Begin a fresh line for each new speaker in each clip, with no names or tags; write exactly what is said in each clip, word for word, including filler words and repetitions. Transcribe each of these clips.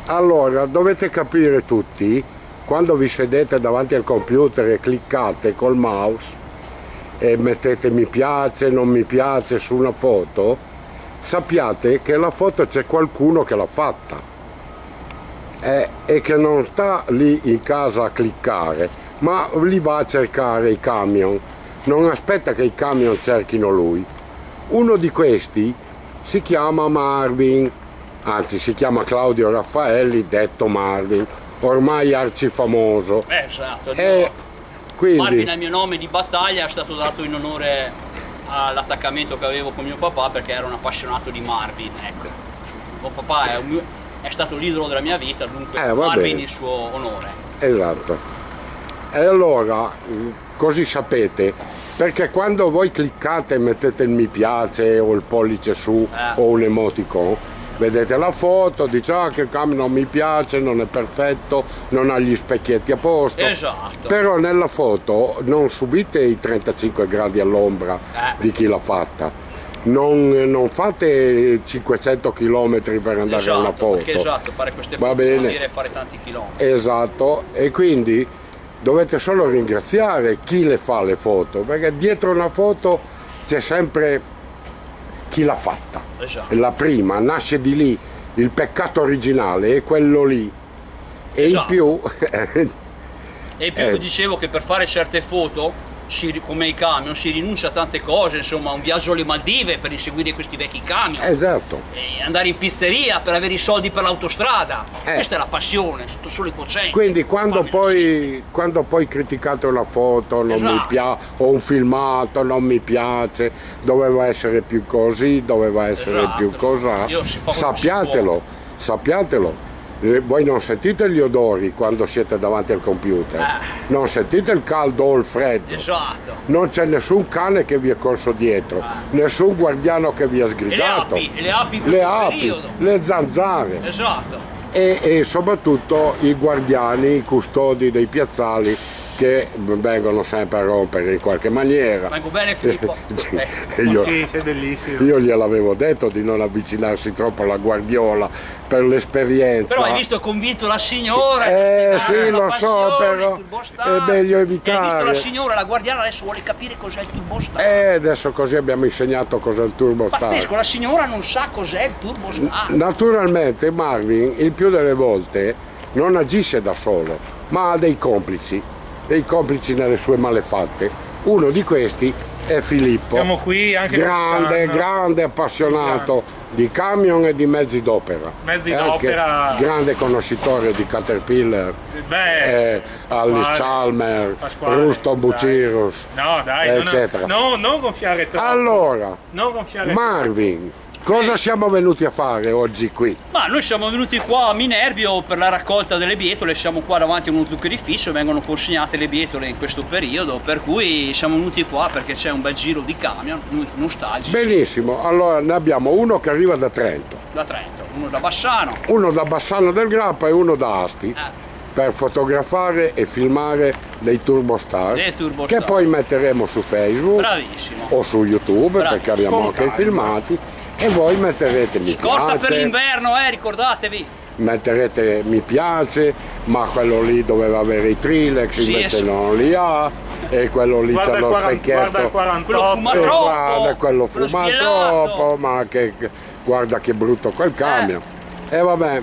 Allora, dovete capire tutti, quando vi sedete davanti al computer e cliccate col mouse e mettete mi piace, non mi piace su una foto, sappiate che la foto c'è qualcuno che l'ha fatta e, e che non sta lì in casa a cliccare, ma li va a cercare i camion, non aspetta che i camion cerchino lui. Uno di questi si chiama Marvin, anzi si chiama Claudio Raffaelli, detto Marvin, ormai arcifamoso.
Eh, esatto.
E quindi...
Marvin è il mio nome di battaglia, è stato dato in onore all'attaccamento che avevo con mio papà perché ero un appassionato di Marvin, ecco. Mio papà è, un mio, è stato l'idolo della mia vita, dunque
eh,
Marvin il suo onore.
Esatto. E allora, così sapete, perché quando voi cliccate e mettete il mi piace o il pollice su eh. o un emoticon, vedete la foto, dice ah che camion non mi piace, non è perfetto, non ha gli specchietti a posto.
Esatto.
Però nella foto non subite i trentacinque gradi all'ombra
eh.
di chi l'ha fatta. Non, non fate cinquecento chilometri per andare
esatto,
a una foto.
Perché esatto, fare queste foto
va bene.
Vuol dire fare tanti chilometri.
Esatto, e quindi dovete solo ringraziare chi le fa le foto, perché dietro una foto c'è sempre chi l'ha fatta.
Esatto.
La prima nasce di lì, il peccato originale è quello lì. E
esatto.
in più...
e in più eh. dicevo che per fare certe foto, si, come i camion, si rinuncia a tante cose, insomma, un viaggio alle Maldive per inseguire questi vecchi camion.
Esatto.
E andare in pizzeria per avere i soldi per l'autostrada. Eh. Questa è la passione, sotto solo i quotidiani.
Quindi quando poi, quando poi criticate una foto, non
esatto.
mi piace, o un filmato, non mi piace, doveva essere più così, doveva essere
esatto.
più cosà, sappiatelo, sappiatelo. Voi non sentite gli odori quando siete davanti al computer,
eh.
non sentite il caldo o il freddo,
esatto.
non c'è nessun cane che vi è corso dietro, eh. nessun guardiano che vi ha sgridato,
e le api,
le, api, le zanzare
esatto.
e, e soprattutto i guardiani, i custodi dei piazzali che vengono sempre a rompere in qualche maniera.
Vengo bene Filippo.
eh. io,
sì, sei bellissimo.
Io gliel'avevo detto di non avvicinarsi troppo alla Guardiola per l'esperienza.
Però hai visto, convinto la signora.
Eh sì, lo so, però è meglio evitare.
Hai visto la signora, la guardiana adesso vuole capire cos'è il turbo star.
Eh, adesso così abbiamo insegnato cos'è il turbo star.
Pazzesco, la signora non sa cos'è il turbo star.
Naturalmente Marvin il più delle volte non agisce da solo, ma ha dei complici. dei complici nelle sue malefatte. Uno di questi è Filippo.
Siamo qui anche
grande, grande appassionato di camion e di mezzi d'opera.
Mezzi d'opera.
Grande conoscitore di Caterpillar,
Beh,
eh, Alice Chalmer, Ruston Bucirus,
no, dai,
eccetera.
No, no, non gonfiare troppo.
Allora,
non gonfiare
Marvin, troppo. Cosa siamo venuti a fare oggi qui?
Ma noi siamo venuti qua a Minerbio per la raccolta delle bietole, siamo qua davanti a uno zuccherificio, vengono consegnate le bietole in questo periodo, per cui siamo venuti qua perché c'è un bel giro di camion, nostalgici.
Benissimo, allora ne abbiamo uno che arriva da Trento.
Da Trento, uno da Bassano.
Uno da Bassano del Grappa e uno da Asti. Eh. Per fotografare e filmare dei turbostar,
dei turbostar
che poi metteremo su Facebook.
Bravissimo.
O su YouTube. Bravissimo. Perché abbiamo
Con
anche i filmati. E voi metterete mi piace.
Scorta per l'inverno, eh, ricordatevi.
Metterete mi piace, ma quello lì doveva avere i Trilex, sì, invece non li ha, e quello lì c'ha lo specchietto.
Quello fuma
e
troppo.
Guarda, quello fuma troppo, ma che, guarda che brutto quel camion. E eh. eh, vabbè,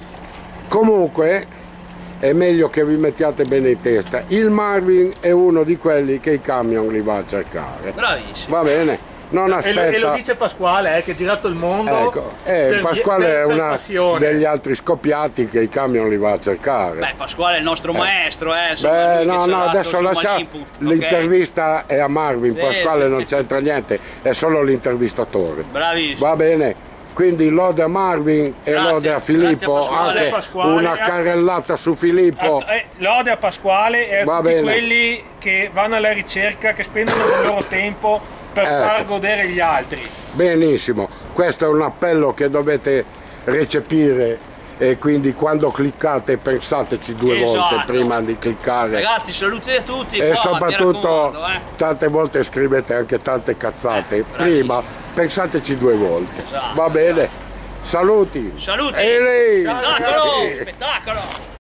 comunque è meglio che vi mettiate bene in testa. Il Marvin è uno di quelli che i camion li va a cercare.
Bravissimo.
Va bene. Non aspetta.
E lo dice Pasquale, eh, che ha girato il mondo.
Ecco, eh, per, Pasquale per, è una degli altri scoppiati che i camion li va a cercare.
Beh, Pasquale è il nostro eh. maestro, eh.
Beh, no, no, adesso lasciamo. L'intervista okay. è a Marvin, Pasquale sì, non c'entra niente, è solo l'intervistatore.
Bravissimo.
Va bene. Quindi lode a Marvin e
grazie,
lode a Filippo, anche
Pasquale,
una carrellata su Filippo.
Eh, lode a Pasquale e a
Va
tutti
bene.
quelli che vanno alla ricerca, che spendono il loro tempo per ecco. far godere gli altri.
Benissimo, questo è un appello che dovete recepire e quindi quando cliccate pensateci due
esatto.
volte prima di cliccare.
Ragazzi, saluti a tutti
e
qua,
soprattutto
eh.
tante volte scrivete anche tante cazzate, eh, prima pensateci due volte.
Esatto.
Va bene? Saluti!
Saluti!
E lei!
Ciao, Spettacolo!